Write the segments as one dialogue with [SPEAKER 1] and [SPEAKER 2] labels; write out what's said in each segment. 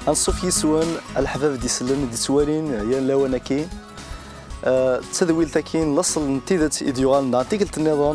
[SPEAKER 1] انصف يسوان الحباب دي سلم دي سوالين يا لوانا كاين تسدويل تاكين لصل نتيذت ايديوغال نعطيك النظام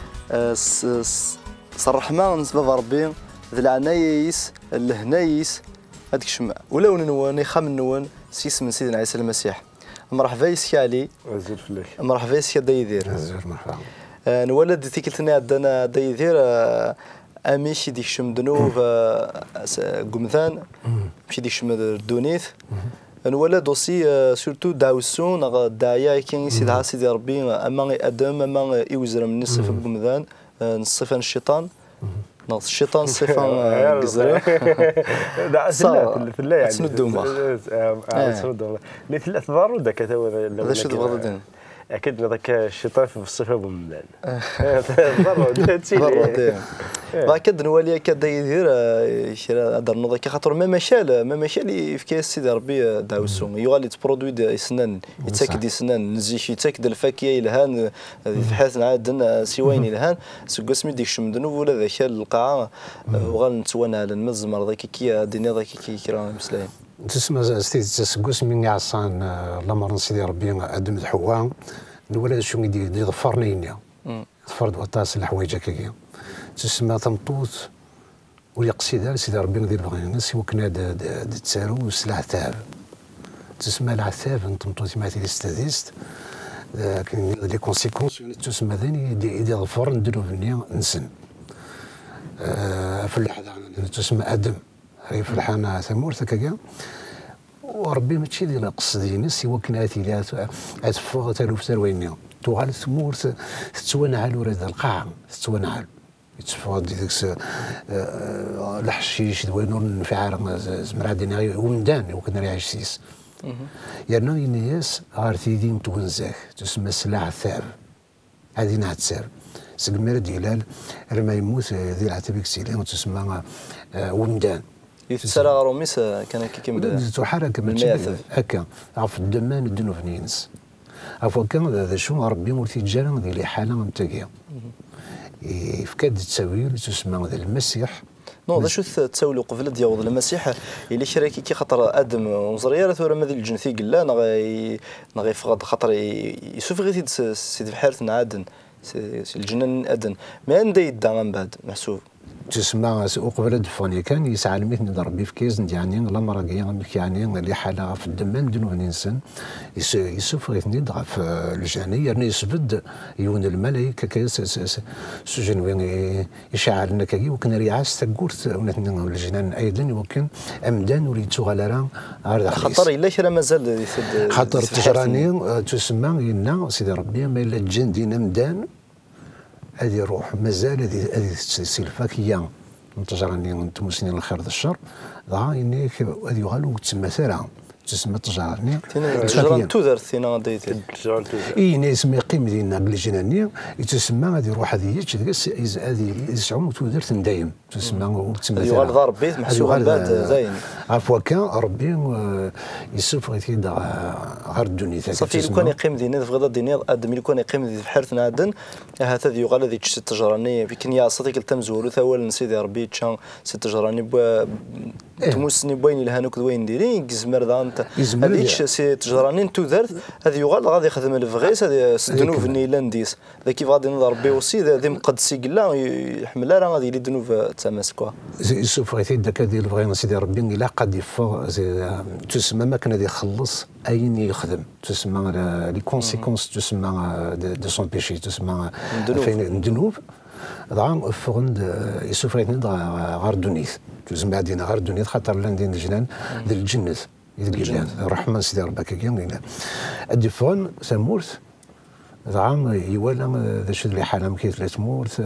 [SPEAKER 1] صرح ما نسبب ربي ذي العنايس الهنايس هذيك شمع ولو نوان خام نوان سيس من سيدنا عيسى المسيح مرحبا يسكي علي
[SPEAKER 2] وزير فليك
[SPEAKER 1] مرحبا يسكي دايدير
[SPEAKER 2] وزير مرحبا
[SPEAKER 1] نولد تيكلتنا عندنا دايدير اميشي ديك شم دنوف قمثان مشي ديك شم دونيث نولد اوسي سورتو داوسون الداعيه كاين سيدها سيدي ربي اما ادم اما يوزر من نصف قمثان نصف الشيطان ناقص الشيطان صفه قزره
[SPEAKER 2] لا في الله يعني
[SPEAKER 1] سندوما
[SPEAKER 2] سندوما اللي ثلاث ضار ودا كتاوى
[SPEAKER 1] هذا شو تبغى
[SPEAKER 2] اكيد ذاك الشيطان في الصفه بمدان
[SPEAKER 1] واكد نولي كدا يدير شرا هذا النوض كي خاطر ما مشال في كاس سيدي ربي داوسون يغالي تبرودوي سنان يتاكد سنان نزيش يتاكد الفاكيه الهان في حياتنا عاد سوين الهان سكو ديك شمدنو ولا ذاك القاعه وغنتوانا على المزمر ذاك كي ديني ذاك كي كرا مسلاين
[SPEAKER 3] تسمى سكوس من عصان لمر سيدي ربي ادم حواء الولد شو يدي ظفرني هنا ظفرت وطاس الحوايج هكايا تسمى تمطوط ويقصد سيدي ربي ندير بغي الناس وكنا تسارو سلع ثاب تسمى العثاب تمطوط ما تيستاديست لكن لي كونسيكونس تسمى ذاني يدي ظفر نديرو بني نسن في اللحظه تسمى ادم هاي في الحانة ثمورث هكايا وربي ماشي ديال قصدي ناس هو كناتي لا اتفوق تلوف ترويني توغال ثمورث تتوانعل وراد القاع تتوانعل يتفوق ديك الحشيش دوينور انفعال زمرا دينا ومدان وكنا ريعيش سيس يعني الناس عارفين متونزاك تسمى سلاح ثاب هذه نعتساب سقمر ديلال لما يموت ذي العتبك سيلين تسمى ومدان
[SPEAKER 1] يتسرى روميس كان كيما
[SPEAKER 3] تحرك هكا عرف الدمان الدنوف نينس عفوا كان هذا شو ربي مرتي جانا ديال حاله متقيه فكاد تساوي تسمى ذا المسيح
[SPEAKER 1] نو هذا شو تساوي قبل ديال المسيح اللي شراكي كي خاطر ادم وزريره ثورة ماذا الجنثي قال نغي فقد خاطر يشوف غير سيدي بحيرتنا عادن الجنان ادن ما عنده يدا من بعد محسوب
[SPEAKER 3] تسمى قبل دفوني كان يسعى المثل ضربي في كيز يعني لما راقي يعني اللي حاله في الدمان دنو الانسان يسوف غيثني في الجاني يعني يسبد يون الملائكه كيس سجن وين يشعل لنا كي وكنا ريعاس تقورت ونتنا الجنان ايضا وكان امدان وريتو غالرا
[SPEAKER 1] خطر الا شرا مازال
[SPEAKER 3] خطر التجراني تسمى لنا سيدي ربي ما الا الجن دينا مدان هذه روح مازال هذه السلفاكيه نتجراني انتم سنين الخير ذا الشر ضاع اني هذه يغالو تسمى ثرى تسمى تجراني
[SPEAKER 1] تجران تودر ثينا ديت
[SPEAKER 3] تجران تودر اي ناس ما يقيم ديالنا بالجنانيه تسمى هذه روح هذه هذه يسعم تودر دايم تسمى وتسمى
[SPEAKER 1] يغال ضرب بيت محسوب بعد زين
[SPEAKER 3] عفوا كان ربي يسوف غير غير الدنيا
[SPEAKER 1] صافي لو كان يقيم دينا في غدا دينا ادم لو كان يقيم في حيرتنا عدن هذا يغال هذه التجراني في كنيا صديق التمزور ثول سيدي ربي تشان سي تجراني تموسني بوين الهانوك وين ديرين كزمر ذا انت هذيك سي تجراني تودر هذه يغال غادي يخدم الفغيس هذه الدنوب نيلانديس ذا كيف غادي نضرب وسي ذا مقدسي قلا يحملها راه غادي الدنوب تماسكوا
[SPEAKER 3] يسوف غير داك ديال بغينا سيدي ربي الا قد يفور تسمى ما كان غادي يخلص اين يخدم تسمى لي كونسيكونس تسمى دو سون بيشي تسمى فين الذنوب ضعام فغند يسوف غير غير دونيث تسمى عندنا غير دونيث خاطر لاندين الجنان ديال الجنة يدير الرحمن سيدي ربك كيما الدفون سمورث ضعام يوالا ذا شد لي حاله مكيت لا تمورث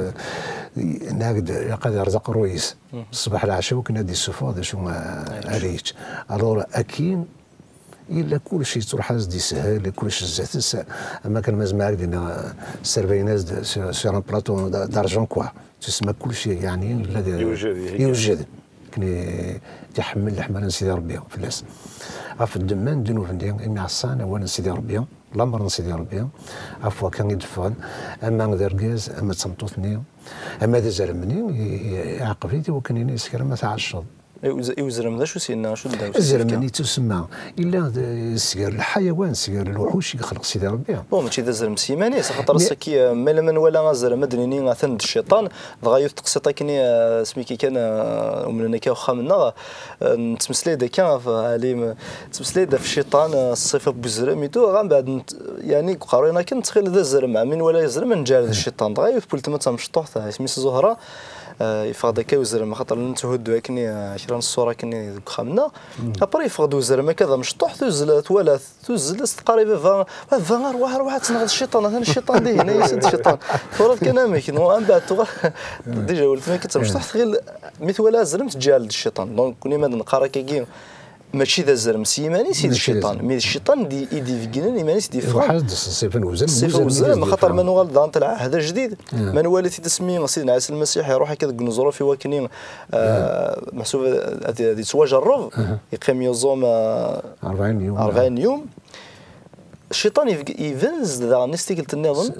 [SPEAKER 3] ناقد قد يرزق رويس الصباح العشاء وكنا دي السفا ذا شو ما اريت الور اكين الا كل شيء تروح دي سهل كل شيء زات اما كان مازال دينا سيرفيناز سير ان بلاطو دارجون كوا تسمى كل شيء يعني الذي يوجد كني تحمل الحمل سيدي ربي فلاس في الدمان دنو فندي اني عصان وانا سيدي ربي لامر سيدي ربي عفوا كان يدفن اما دركاز اما تمطوطني اما ذا زلمني عقبيتي وكان يسكر ما تعشض
[SPEAKER 1] يوزرم ذا شو سينا شو دا
[SPEAKER 3] الزرماني تسمى الا سير الحيوان سير الوحوش يخلق سيدي ربي
[SPEAKER 1] ماشي ذا زرم سيماني خاطر السكي مالا من ولا زرم مدنيني ثند الشيطان دغا تقسيطا كني سميكي كان ومننا كا واخا منا نتمسلي دا كان عليم تمسلي دا في الشيطان الصفه بوزرم يتو غا من بعد يعني قرينا كنت تخيل ذا الزرم من ولا يزرم نجار الشيطان دغا يفبلت ما مشطوح سميت زهره يفقد كا وزرم خاطر نتهدوا كني كرا الصوره كني خمنا ابري يفقدوا وزرم كذا مشطوح تزلت ولا تزل قريبه فا روح تنغض الشيطان هذا الشيطان دي هنا يسد الشيطان فرات كان امك ومن بعد ديجا ولت ما كنت مشطوح غير مثل ولا زرم تجال الشيطان دونك كوني ما نقرا كي ماشي ذا زرم سيماني سيد الشيطان مي الشيطان دي في جنان ماني سيدي
[SPEAKER 3] واحد الصفه
[SPEAKER 1] وزن خاطر من غلط دان طلع هذا جديد من والد تسمي سيدنا عيسى المسيح يروح هكذا نزورو في وكنين محسوب هذه سواج الرف يقيم يوزوم 40 يوم الشيطان يفنز ذا نستي قلت النظام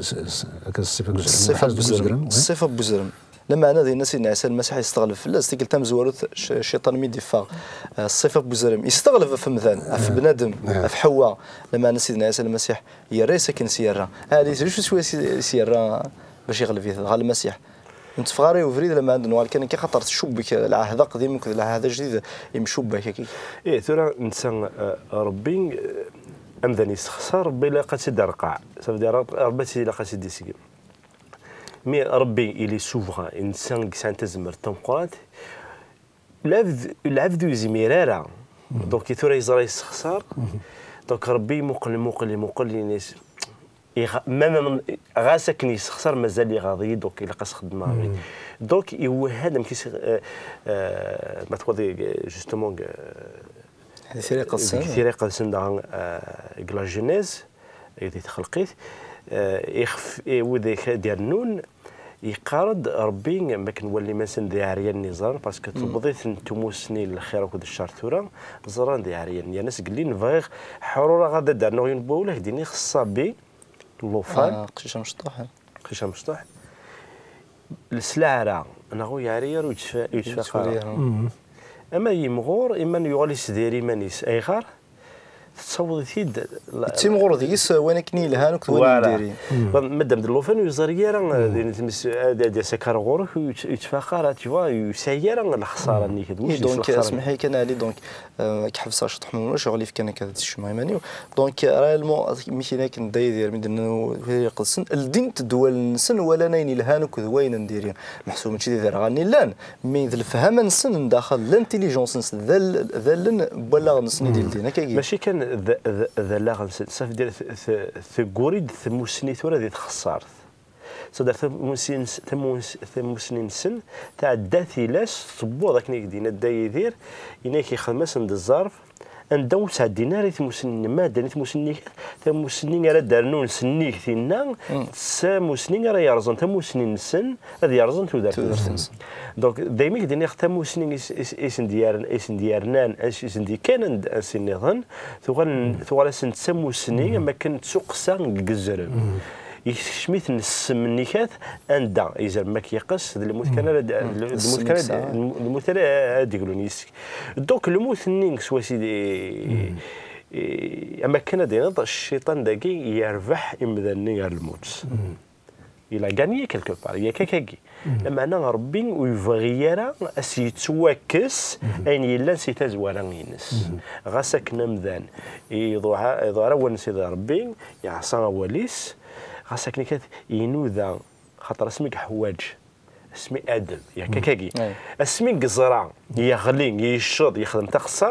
[SPEAKER 1] الصفه بوزرم لما انا ذي الناس عيسى المسيح يستغلب في الله استقل تم زورت الشيطان ميدي فاغ الصفه بوزرم يستغلب في مثلا في بنادم في حواء لما انا سيدنا عيسى المسيح يرى ساكن سياره هذه شو سوى سياره باش يغلب فيه المسيح انت فغاري وفريد لما عندنا كان كي خاطر تشبك العهد قديم العهد جديد يمشبك هكاك
[SPEAKER 2] ايه ترى انسان ربي امذني خسر بلا قصيد رقع صافي ربي لا قصيد سيكي مي ربي إلي سوفغان إنسان كسان تزمر تنقرات العبد يزميرارا دونك ثورة يزرا يسخسر دونك ربي مقل ناس ماما غاسك يسخسر مازال يغاضي دونك إلا قاس خدمة دونك يوهد كيس ما تقولي جوستومون
[SPEAKER 1] هذه
[SPEAKER 2] ثريقة السن دان لا جينيز اللي تخلقيت يخف وذاك ديال النون يقارد ربي ما كنولي مثلا ذي عريان نزار باسكو تبضيت نتموسني الخير وكذا الشهر ثورة زران ذي عريان يا ناس قلي نفغ حرورة غادا دارنا ينبوله ديني خصا بي اللوفان
[SPEAKER 1] قشيشه مشطوح
[SPEAKER 2] السلعة انا غو يعرير ويتفاقر اما يمغور اما يغالي سديري مانيس ايغار تصوض ثيد
[SPEAKER 1] تيمغور ديس وانا كني لهانك وانا نديري
[SPEAKER 2] مادام دلوفان ويزريرا ديال سكر غورك يتفاقر تيوا يسير الخساره اللي كدوش
[SPEAKER 1] دونك اسمح لي كان علي دونك كحفصه شطح من شغلي في كان كذا الشمايماني دونك ريالمون ميشينا كنداي ديال من يقصن الدين تدول نسن ولا ناين لهانك وين نديري محسوب ماشي ديال غاني لان مي الفهم نسن داخل لانتيليجونس ذل بلا نسني ديال دينا كاين
[SPEAKER 2] ماشي كان ذا لا صافي ديال ثقوريد ثموسني ثورة ذي تخسرت صدر ثموسنين سن تاع داثيلاس صبو ذاك دينا دا يدير يناك يخدم سند الظرف ندو تاع دينار ثموسنين ما داني ثموسنين راه دارنون سنيك ثينا ثموسنين راه يرزن ثموسنين سن هذا يرزن تودار دونك دايما كدير ثموسنين اسن ديارنان اسن دي كان اسن نظن ثوال سن ثموسنين ما كانت سوق سان جزرم يشميت السمنيكات اندا اذا ما كيقص الموت كان يقولون يسك دوك الموت نينك سوا سيدي اما كان دينا الشيطان داكي يربح امذني الموت الى غاني كلكو بار يا كاكي لما انا ربي ويفغيرا اسيتواكس ان يلا سيتزوارا ينس غاسك نمذان يضوع ونسي ربي يعصى وليس خاصك نكات ينوذا خاطر اسمك حواج اسمي ادم يا كاكي اسمي قزرع يغلي يشرد يخدم تا خسرت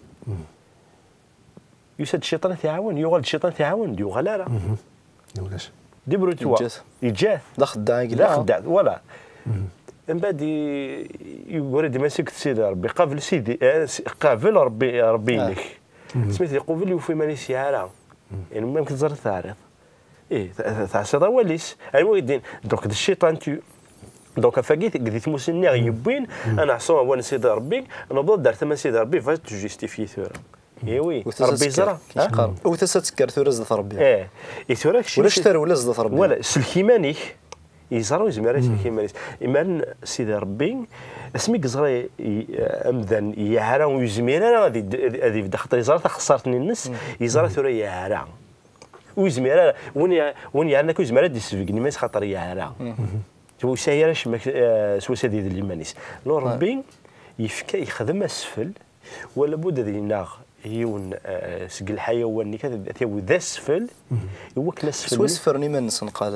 [SPEAKER 2] يسد الشيطان تعاون يغل الشيطان تعاون ديو غلارة
[SPEAKER 3] ولاش
[SPEAKER 2] دبرو توا يجاث
[SPEAKER 1] لا خداع
[SPEAKER 2] لا خداع ولا من بعد يقول ديما سكت سيدي ربي قابل سيدي قابل ربي لك سميت يقول يوفي ماني سيارة يعني ما يمكن تزرد تعرض ايه تاع الشيطان وليس المهم دونك الشيطان دونك فاقيت قديت موسني يبين انا عصوا وانا سيدي ربي انا ضد دار ثمن سيدي ربي فاش تجيستيفي ثوره ايوي ربي زرا
[SPEAKER 1] وتسكر ثوره زد ربي
[SPEAKER 2] ايه ثوره
[SPEAKER 1] ولا اشتروا ولا زد ربي
[SPEAKER 2] ولا سلكيمانيك يزرع يزمر كيما إيمان سيدي ربي اسمي يزرع أمذن يعرى ويزمر هذه بدا خاطر يزرع خسرتني الناس يزرع ثورة يعرى ويزمر وين يعرى كيزمر دي سفيقني ما خاطر يعرى تو سايرش سوا سيدي الليمانيس لو ربي يفكا يخدم اسفل ولا بد ذي ناغ يون سق الحيوان اللي كذا ثيو ذا اسفل هو كلا اسفل
[SPEAKER 1] سوا سفرني من قال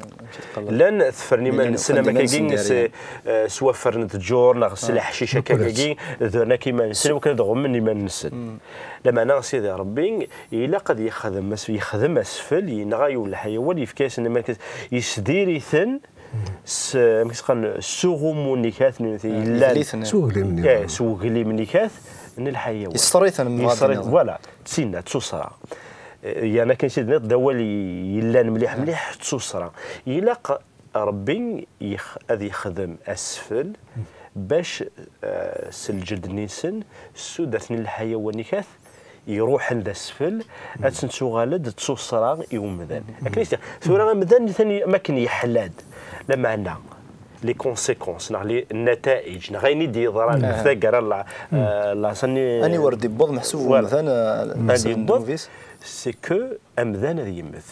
[SPEAKER 2] لان ثفرني من سنه ما كاين سوا فرنت جور ناغ سلاح شيشه كاين ذرنا كيما نسن وكان ضغم مني ما نسن لما انا سيدي ربي الا قد يخدم اسفل ينغاي الحيوان يفكاس ما يسديري ثن مثلا سوغومونيكات
[SPEAKER 3] لا
[SPEAKER 2] سوغلي منيكات من الحيوان
[SPEAKER 1] يستريث من
[SPEAKER 2] فوالا تسينا تصصرا يعني كاين سيدنا دوال يلان مليح تصصرا يلاق ربي هذا يخدم اسفل باش سلجد نيسن سودتني الحيوان كاث يروح عند اسفل اتسنسو غالد تصصرا يوم مذان لكن ثورا مذان ثاني ما كان يحلاد لما عندنا لي كونسيكونس لي النتائج غيني دي ضرر ثقر لا صني
[SPEAKER 1] اني وردي بوض محسوب مثلا
[SPEAKER 2] سي كو امذان هذا يمث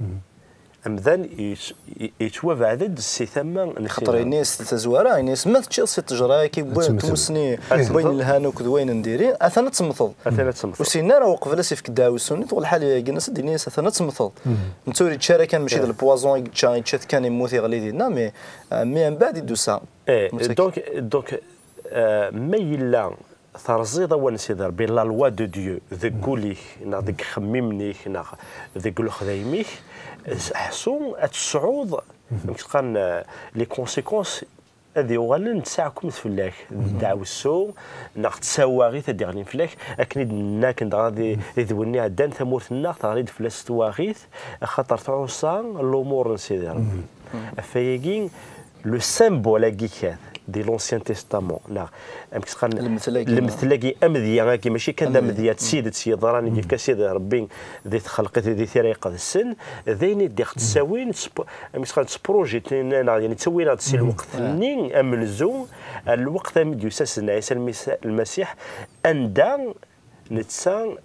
[SPEAKER 2] امذان يتوافى عدد السي ثما
[SPEAKER 1] خاطر الناس تزوارا الناس ما تشي سي تجرا كي تمسني بين الهانوك دوين نديري اثنا تمثل وسينا راه وقف لا سيف كداوي السنيت والحال جلس الناس اثنا تمثل نتوري تشارك كان ماشي البوازون يتشات كان يموت يغلي دينا مي من بعد يدوسا
[SPEAKER 2] دونك ما يلا ثرزيض ونسيدر بين لا لوا دو ديو ذكوليك ذك خممنيك ذك الخذيميك حسون الصعود كان لي كونسيكونس هذه وغالن تساعكم في الله دعوة السوء ناخذ تساواغي تديرني فلاك اكيد ناكن غادي يذوني عدان ثمورت الناخ غادي فلاس تواغيث خاطر تعوصا الامور نسيدر فيجين لو سيمبول كيكات دي لونسيان تيستامون لا المثلاقي امذيه كي ماشي كان امذيه تسيد ضراني كيف كسيد ربي ذي خلقت ذي ثريقه السن ذيني دي تساوين مسخان سبروجي يعني تسوينا هذا الوقت نين امنزو الوقت يساس عيسى المسيح اندا نتسان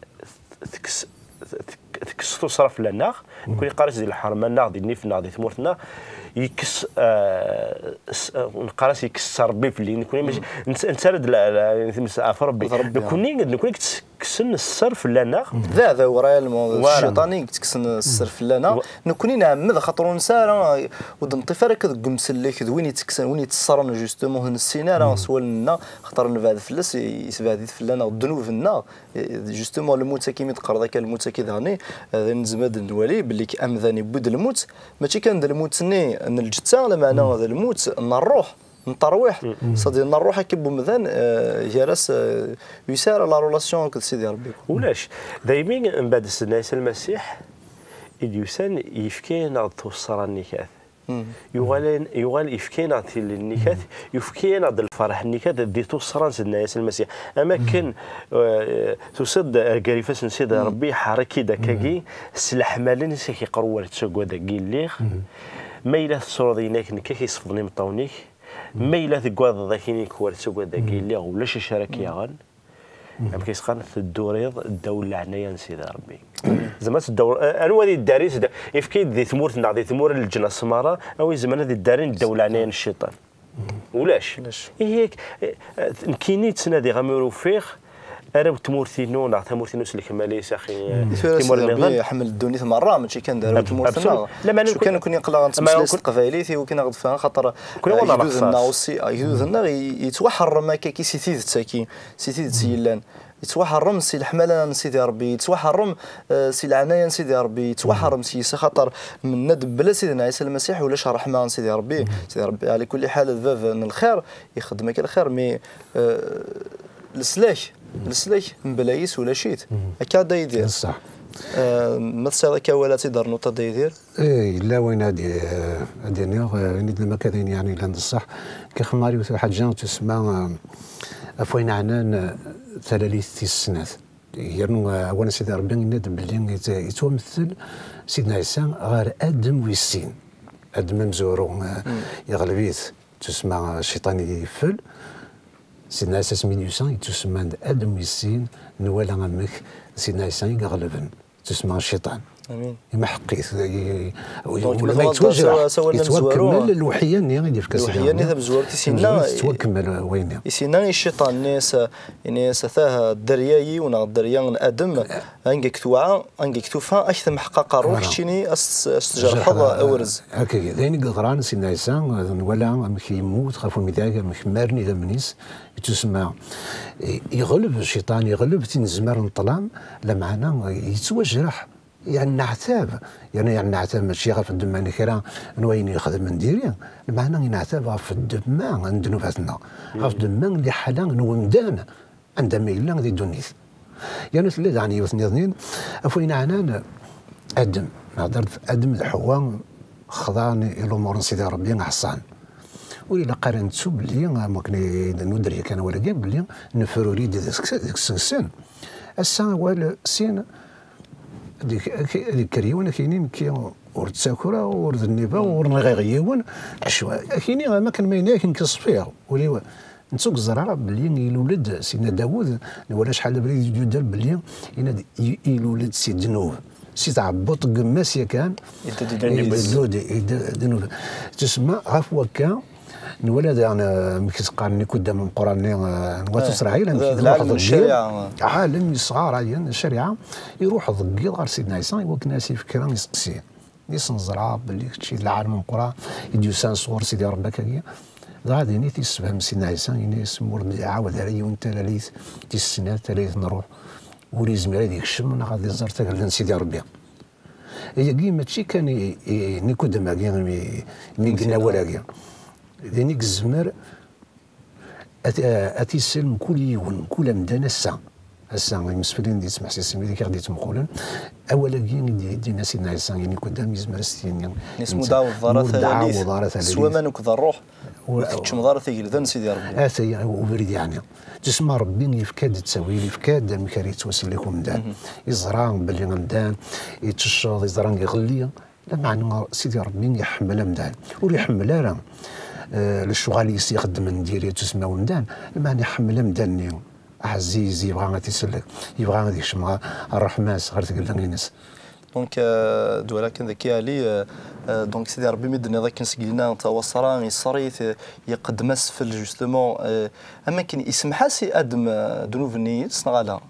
[SPEAKER 2] تكس تصرف لنا نكون قارس ديال الحرمه ناض النيف ناض ثمورتنا يكس نقارس يكس ربي في اللي نكون ماشي نسرد مثل ربي نكون كسن الصرف لنا
[SPEAKER 1] ذا ورايا الشيطاني تكسن الصرف لنا نكون نعمد خاطر نسارا ودنطفر كدقمس اللي كدوين يتكسن وين يتصرن جوستومون هن السينارا سوالنا خاطر نبعد فلس يسبعد فلنا والذنوب لنا جوستومون الموت كيما تقرا ذاك الموت كيدهني نزمد نولي باللي امذاني بود الموت ماشي كان الموت ني الجثه لا معنى هذا الموت الروح نطروح صدي نروح كيبو مثلا جالس يسار لا رولاسيون كل سيدي ربي
[SPEAKER 2] ولاش دايما من بعد السنه المسيح يديوسان يفكينا توصر النكاث يغال يفكينا تيل النكاث يفكينا الفرح النكاث دي توصران سيدنا المسيح اما كان تصد قريفاس سيدي ربي حركي داكاكي السلاح مالين سيكي قروه تسوق داكي الليخ ما الا تصوريناك نكاكي يصفضني مطاونيك ما الا تقواض ذاكيني كوار تسوق داكي الليغ ولا شي شراكي غان ام كيسخان في الدوريض الدوله عنايا نسيدي ربي زعما الدور انا ودي الداريس يفكي ذي ثمور ذي ثمور الجنه السماره او زعما ذي الدارين الدوله عنايا الشيطان ولاش هيك كينيت سنادي غامورو فيخ انا تمورتينو ناع تمورتينو سلك ماليس اخي
[SPEAKER 1] تيمور النظام حمل الدنيا مره ماشي كان داروا تمورتنا كان يقلا غنتمسلس القبايليتي وكان غدفها خاطر يدوزنا يتوحر كي سيتيد تاكي سيتيد سيلان يتوحرم سي الحماله سيدي ربي يتوحرم سي العنايه سيدي ربي يتوحرم سي خاطر من ند بلا سيدنا عيسى المسيح ولا شرح ما سيدي ربي على كل حال الفاف الخير يخدمك الخير مي السلاك مبلايس ولا شيت هكا دا يدير
[SPEAKER 3] صح
[SPEAKER 1] ما تصير ولا تقدر نوطه دا يدير
[SPEAKER 3] لا وين هادي نيغ ما كاين يعني لاند الصح كيخماري واحد جان تسمى افوين عنان ثلاث السنات يرنو اولا سيدي ربي ندم باللي يتمثل سيدنا عيسى غير ادم ويسين هاد ممزورو يغلبيت تسمى الشيطان يفل سيدنا عيسى سميتو تسمى ادم يسين نوالا امك سيدنا عيسى يغلبن تسمى الشيطان
[SPEAKER 1] امين
[SPEAKER 3] يمحقيت
[SPEAKER 1] ولا
[SPEAKER 3] ما يتوجه يتوكمل الوحيه ني غادي في كاس
[SPEAKER 1] الوحيه ني بزور تيسينا
[SPEAKER 3] يتوكمل وين
[SPEAKER 1] يسينا الشيطان ناس يعني سثاه الدرياي ونا الدريا ادم انك توعى انك توفى اكثر محقق روح شيني استجار حظ اورز
[SPEAKER 3] هكا داين قدران سيدنا عيسى ولا مك يموت خافوا ميداك مك مارني ذا منيس تسمى يغلب الشيطان يغلب تنزمر الظلام لا معنا يتوجرح يعني نعتاب يعني نعتاب ماشي غير في الدم يعني كرا نوين يخدم نديري المعنى نعتاب في الدم عند نوباتنا في الدم اللي حالا نومدان عندما الا غادي دونيث يعني ثلاث يعني اثنين افوين عنان ادم نهضر في ادم حواء خضعني الامور سيدي ربي حصان وإلا قارنتو بلي ممكن ندري كان ولا كان بلي نفروا لي ديك السن السن سين هذيك كريون كاينين كي ورد ساكورا ورد النيبا ورد غيغيون عشوائي كاينين ما كان مايناه كاين كصفير ولي نتوك الزرعه بلي يولد سيدنا داوود ولا شحال بلي يدير بلي يولد سيد ذنوب سيد عبط قماس كان يدود تسمى عفوا كان نولد يعني كيتقارني قدام القران نوات اسرائيل
[SPEAKER 1] العالم الشريعه
[SPEAKER 3] عالم صغار عيان الشريعه يروح ضقيض غير سيدنا عيسى يوكل ناس فكره يسقسيه يسنزرع باللي شي العالم القرى يديو سان صور سيدي ربك هي غادي ني تيسفهم سيدنا عيسى يعني اسمو عاود عليا وانت ليت تيسنا تليت نروح ولي زمير هذيك الشم غادي زرت قال سيدي ربي هي كي ماشي كان ني كدما مي قلنا ولا كي دينيك الزمر اتيسلم كل يوم كل مدان الساعه المسفلين دي تسمح سيسمي ديك غادي تمقولن اولا دينا سيدنا عيسى يعني قدام يزمر ستين
[SPEAKER 1] اسمو داو الضارة سوا ما نكذا الروح وكتش مضارة يقلدن سيدي ربي
[SPEAKER 3] اتي وبريد يعني تسمى ربي يفكاد تساوي يفكاد مكاري توصل لكم مدان يزران باللي مدان يتشاض يزران يغلي لا معنى سيدي ربي يحمل مدان ويحمل راه الشغال يخدم نديري تسمى ومدان المعني يحمل مدان عزيز يبغى غادي يسلك يبغى غادي يشمع الرحماس غير تقول الناس
[SPEAKER 1] دونك دولا كان ذكي علي دونك سيدي ربي مدنا ذاك نسقينا توصران يصريت يقدم اسفل جوستومون اما كاين يسمح سي ادم ذنوبني صنغالا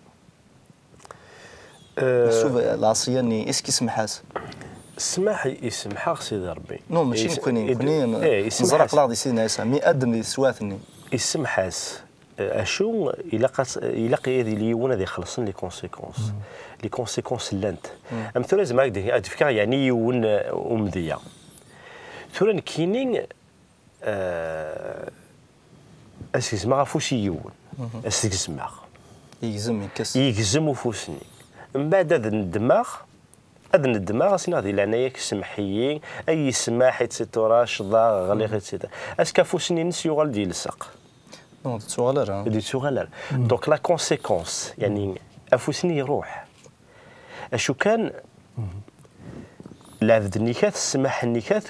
[SPEAKER 1] شوف العصياني اسكي يسمحاس
[SPEAKER 2] السماح يسمح سيدي ربي
[SPEAKER 1] نو ماشي نكوني نزرق لاغ دي سيدنا عيسى مي ادم دي سواتني
[SPEAKER 2] يسمحاس اشو يلاقي هذه اليوم هذه يخلصن لي كونسيكونس لانت ام ثورا زعما هكذا تفكر يعني يون ومذيه ثورا كاينين اسكيزما غافوش يون اسكيزما يجزم وفوسني من بعد هذا الدماغ أذن الدماغ سينا هذه العناية سمحيين أي سماح يتسيتورا شضا غليغ يتسيتورا أسكا فوسني نسيو غالدي يلصق
[SPEAKER 1] نو تسوغالر
[SPEAKER 2] دي تسوغالر دونك لا كونسيكونس يعني أفوسني يروح أشو كان العبد النكاث السماح النكاث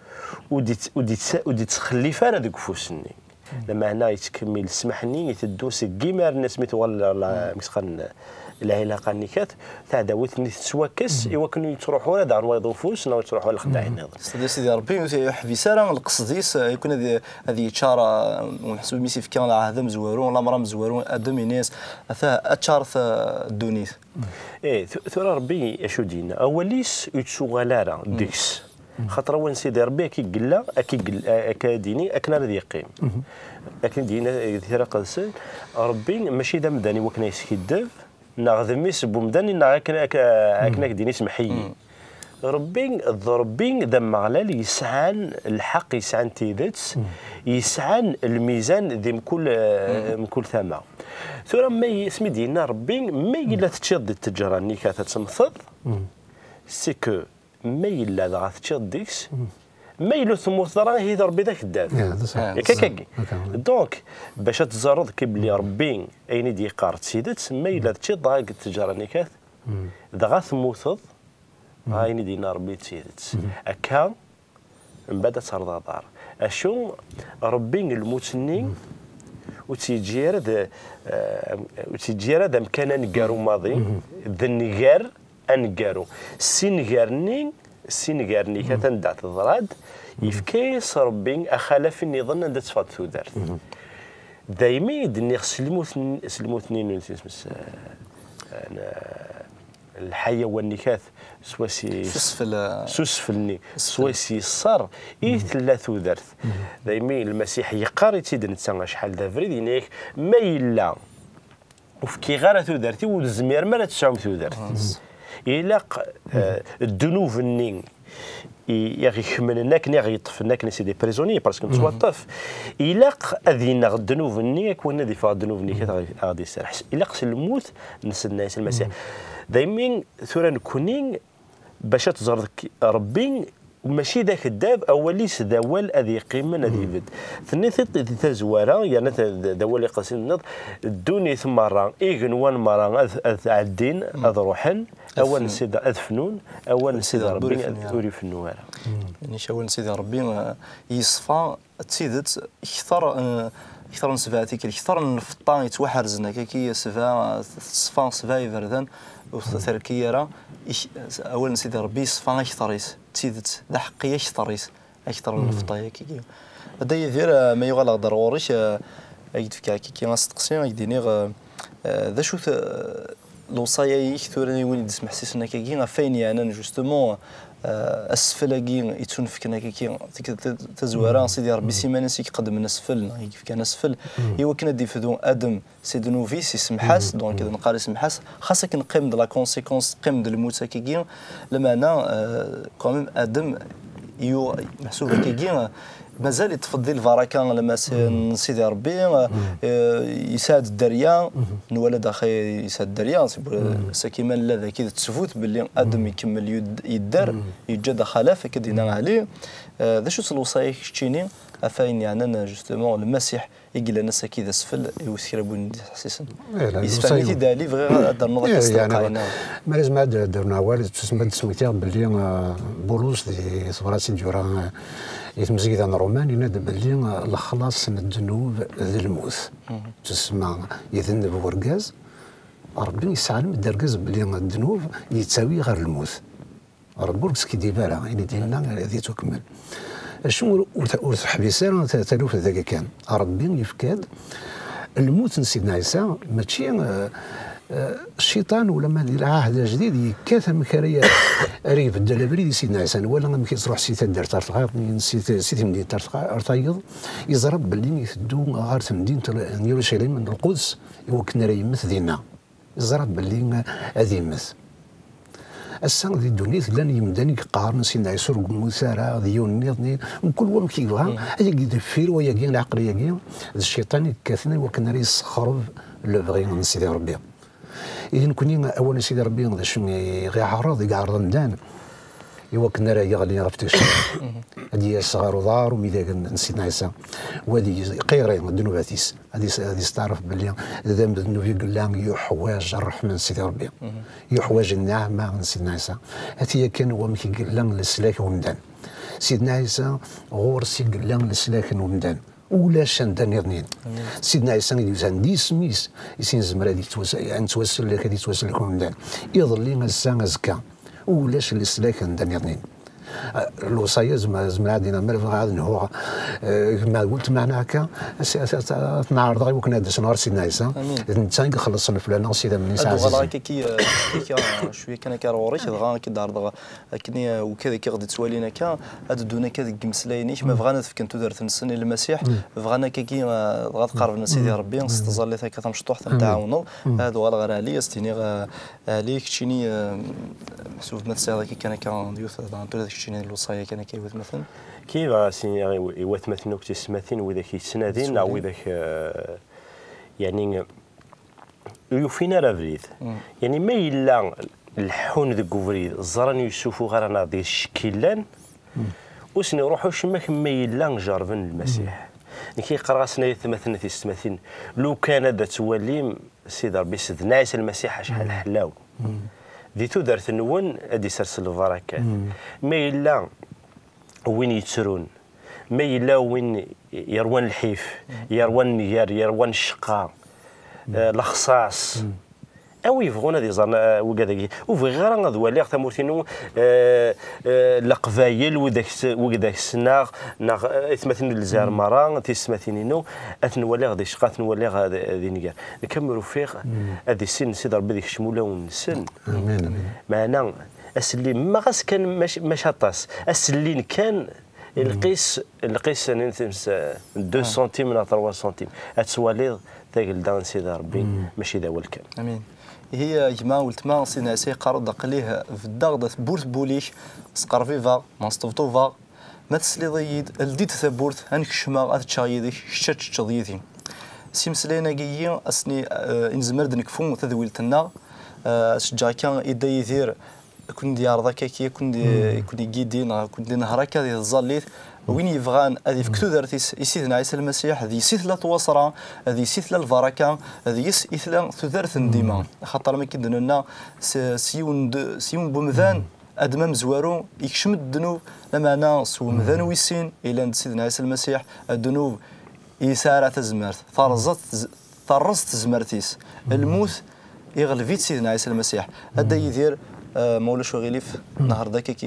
[SPEAKER 2] ودي تخليف أنا ذوك فوسني لما هنا يتكمل السماحني يتدوس كيما الناس متولى مسخن العلاقه النكات تاع داوتني تسواكس ايوا كانوا يتروحوا هذا عن يضوفوس نو يتروحوا للخداعين هذا
[SPEAKER 1] سيدي ربي يحبس راه القصديس يكون هذه تشاره ونحسب ميسي في كان هذا مزورون لا مرا مزورون ادم ناس اتشارث الدونيس
[SPEAKER 2] ايه ثورة ربي اشو دينا اوليس يتسوغالارا ديكس خاطر وين سيدي ربي كي قلا اكاديني اكنا الذي يقيم لكن دينا ثيرا قدسن ربي ماشي دا مداني وكنا يسكدف ناخذ ميس بومداني اكنا ديني سمحي ربي ذم غلال يسعان الحق يسعان تيدتس يسعان الميزان ذي من كل ثما ثم ما يسمي دينا ربي ما يلا تشد التجراني كاثا تمثض سي كو ما يلا ذا تشد ديكس ما يلو ثمو ثرا هي ربي ذاك الداف كاكاكي دونك باش تزرد كيبلي ربي اين دي قارت سيدت ما يلا تشد ضاق التجراني كاث ذا ثمو ثض هايني دينا ربي تسيدت أكا من بعد ترضى دار اشو ربي الموتني وتيجير ذا مكان نقارو ماضي ذا نقار انقارو السنقارني كتندع تضراد يفكيس ربي اخالف النظام عند تفاض ثودرت دايما يدني سلموثنين الحيوان نكاث سواسي سوسفلني سواسي صار ثلاث ثودرت دايما المسيح يقاري تيدن تسانغ شحال ذا فريد ينيك ما يلا وفكي غير ثودرتي والزمير ما تسعم ثودرت يلاق الذنوب النين يغي خمنناك ني غيطفناك سي دي بريزوني باسكو تسوا طف يلاق اذينا الذنوب الني كون دي فا الذنوب الني غادي يسرح يلاق الموت نسنا المسيح دايما ثورا نكونين باش تزرك ربي ماشي ذاك الداب اوليس ذوال اذي قيمه اذي بد ثني تزوارا يعني ذوال قاسين النض دوني ثم مرة ايغنوان مرة الدين اذ روحن اول سيد اذ فنون اول سيد ربي اوري فنوارا
[SPEAKER 1] يعني شاول سيدي ربي يصفى تسيدت اكثر من سفاتيك اكثر من الفطان يتوحرزنا كي صفا يبردان وثركيه راه اولا سيدي ربي صفا اكثريس تسيدت ذا حقيه اكثر من الفطايه كي هذا يدير ما يغلق ضروريش يد فيك كي غنستقسي يديني ذا شو الوصايا يكثرني وين يسمح سيسنا كي فين يعني جوستومون اسفل كي يتنفكنا كي تزوارا سيدي ربي سيمانه سيك قدم نسفل كيف كان اسفل ايوا كنا ديفدو ادم سيد نوفيس يسمحاس دونك كذا نقال يسمحاس خاصك نقيم د لا كونسيكونس قيم د الموت كي لما انا كوميم ادم يو محسوبه كي مازال يتفضل البركه لما سيدي ربي يساعد الدريا الولد اخي يساعد الدريا سكيما لا كي تسفوت باللي ادم يكمل يدار يجد خلاف كدينا عليه ذا شو الوصايا كشتيني افاين يعني انا جوستومون المسيح يقول لنا كذا سفل يوسير بون حسيسن يسفاني دالي غير هذا النظام
[SPEAKER 3] يعني ما لازم درنا والد تسمى سميتها باللي بولوس دي صبراتي جورا يتمزيد عن رومان ينادى باللي الخلاص من الذنوب ذي الموت تسمى يذنب ورقاز ربي يسعلم الدرقاز باللي الذنوب يتساوي غير الموت ربي كي ديبالا يعني ديالنا هذه تكمل شنو حبيسان تلوف ذاك كان ربي يفكاد الموت سيدنا عيسى ماشي الشيطان ولا ما دير عهد جديد يكاثر مكاريه ريف الدلابري سيدنا عيسى ولا ما كيصروح سيتا دار ترتغار سيتي مدينه ارتايض يزرب باللي يفدو غار مدينه يروشلم من القدس وكنا راه يمث دينا يزرب باللي هذه يمث السنة ذي الدنيا لان يمداني قارن سيدنا عيسى مسارة ديون نيضني كل واحد كيبغى هي يدفير ويا كين العقليه كين الشيطان كاثنا وكنا راه يسخرب لو بغي من سيدي ربي إذا كوني أولا سيدي ربي غدا شنو يعرض رمضان إوا كنا راه يغلي غفتش هادي صغار ودار وميدا سيدنا عيسى وهادي قيرين الذنوباتيس هادي تعرف باللي ذنب الذنوب يقول لها يحواج الرحمة من سيدي ربي يحواج النعمة من سيدنا عيسى هاتي كان هو مكي قال لهم السلاك ومدان سيدنا عيسى غورسي قال لهم السلاك ومدان ولا شندان يظنين سيدنا عيسى يوزان دي سميس يسين زمرا دي توسل لك هذه توسل لكم مدان يظل لي السان زكا ولاش السلاك ندان يظنين الوصايا زعما عندنا مال غادي نهو ما قلت معنا هكا نعرض غير وكنا داس نهار سيدنا عيسى انت خلص الفلان سيدنا من ساعه
[SPEAKER 1] والله كي شويه كان كاروريش غا كي دار كني وكذا كي غادي تسوالينا كا هاد دونا كذا كمسلاينيش ما بغانا كنتو درت نسني المسيح بغانا كي غاد قربنا سيدي ربي استظل ثا كتمشطوح نتعاونوا هادو غير عليا ستيني عليك تشيني محسوب مثلا كي كان كيوث دانتو شنو الوصايا كان كيوث مثلا
[SPEAKER 2] كيف سيني يوث مثلا كنت سماتين وذاك السنادين او ذاك يعني يوفينا رافريد يعني ما الا الحون ذاك فريد زران يوسف غير ديال الشكيلان وسني روحوا شماك ما الا نجربن المسيح كيقرا سنه مثلا في السماثين لو كان ذا تولي سيدي ربي سيدنا عيسى المسيح شحال حلاو ديتو دارت نون ادي سرسل البركات ما الا وين يتسرون ما يلا وين يروان الحيف يروان النيار يروان الشقاء الخصاص او يبغون هذه زرنا وكذا وفي غير هذا ولي ثمورتينو القبايل وذاك السناغ مثلا الجزائر مرة تسمثينينو اثنولي غادي شقا اثنولي غادي نيار نكملوا فيه هذه السن سيدي ربي ديك الشموله ونسن معنا اسلي ما غاس كان ماشي طاس اسلين كان القيس 2 سنتيم ولا 3 سنتيم اتسوالي تاقل دان سيدي ربي ماشي ذا والكان
[SPEAKER 1] امين. هي جماعة ولتما سيدنا سي قارد قليه في الدغدة بورت بوليش سقرفيفا ماستوفطوفا ما تسليضيد الديت ثبورت هانك شما اتشايدي شتت تشضيدي سيمسلينا جيي اسني انزمرد نكفون تذويلتنا شجا كان يدا يدير كون ديار ذاك كي كون يجيدين كون نهرك هذه الزاليت وين يبغان هذه فكتو دارتيس يسيثنا عيسى المسيح هذه يسيث لا توصرا هذه يسيث لا البركه هذه يسيث لا تدارت ديما خاطر ما كيدنا لنا سيون بمذان ادمام زوارو يكشم الذنوب لما انا سو مذان ويسين الى سيدنا عيسى المسيح الذنوب يسارع تزمرت طرزت زمرتيس الموت يغلبيت سيدنا عيسى المسيح هذا يدير مولا شوغيليف نهار ذاك كي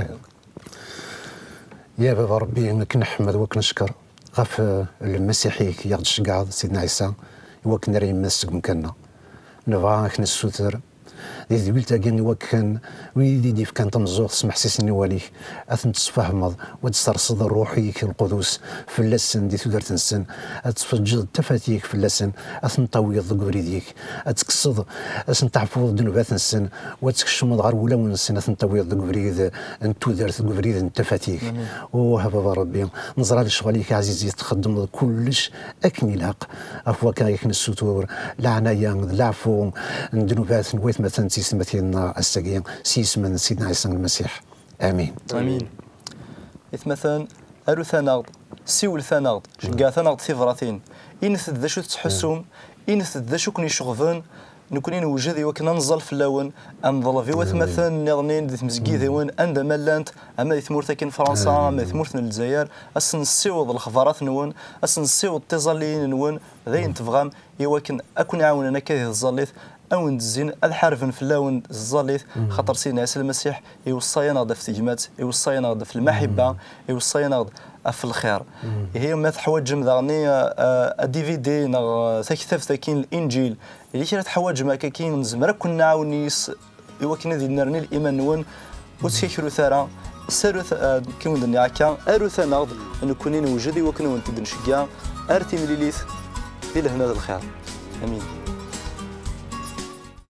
[SPEAKER 3] يا بابا ربي كنحمد وكنشكر غاف المسيحي ياخذ الشقاع سيدنا عيسى وكنا راه يمسك مكاننا نبغى كنسوتر دي ذبلتا كان وكان ويدي ديف كان تمزوغ تسمح سيسني واليك اثن تفهمض وتسترصد الروحي القدوس في اللسن دي تقدر تنسن تفجد التفاتيك في اللسن اثن طويض قبريديك اتكسض اثن تحفظ دنوبات نسن وتكشمض غير ولا ونسن اثن طويض قبريد ان تدرت قبريد التفاتيك وهبا ربي نظرا لشغليك عزيزي تخدم كلش اكني لاق افوا كان يكنسوتور لعنايا العفو دنوبات نويت مثلا سيسمتين السقيم سيسمن سيدنا عيسى المسيح امين
[SPEAKER 1] امين مثلا ارو ثناغ سيول ثناغ شقا ثناغ ثيفراتين ان ذا شو تحسهم ان ذا شو كني شغفن نكونين وجدي وكنا نزل في اللون ام ظلفي وثمثلا نظنين ذي مسكي ذيون عند ملانت اما ذي ثمورتا كاين فرنسا اما ذي ثمورتنا الجزائر اسن السيوض الخبارات نون اسن السيوض التزاليين نون ذي تفغام يوكن اكون عاوننا كذا الزليت او نزين الحرفن في اللون الزليت خاطر سيدنا عيسى المسيح يوصينا غدا في تجمات يوصينا غدا في المحبه يوصينا غدا في الخير هي ما تحوجم ذاني دي في دي تكتف تاكين الانجيل اللي كانت تحوج ما كاين نزمر كنا عاونيس يوكن ذي نرني الايمان نون وتسيكرو ثرا سارو كيما دنيا هكا ارو ثناض نكونين وجدي وكنا ونتدنشكا ارتي مليليث الى هنا الخير امين.